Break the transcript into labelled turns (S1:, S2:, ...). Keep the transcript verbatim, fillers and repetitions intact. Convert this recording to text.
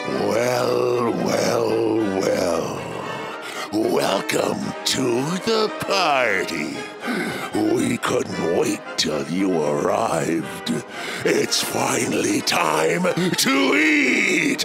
S1: Well, well, well. Welcome to the party. We couldn't wait till you arrived. It's finally time to eat.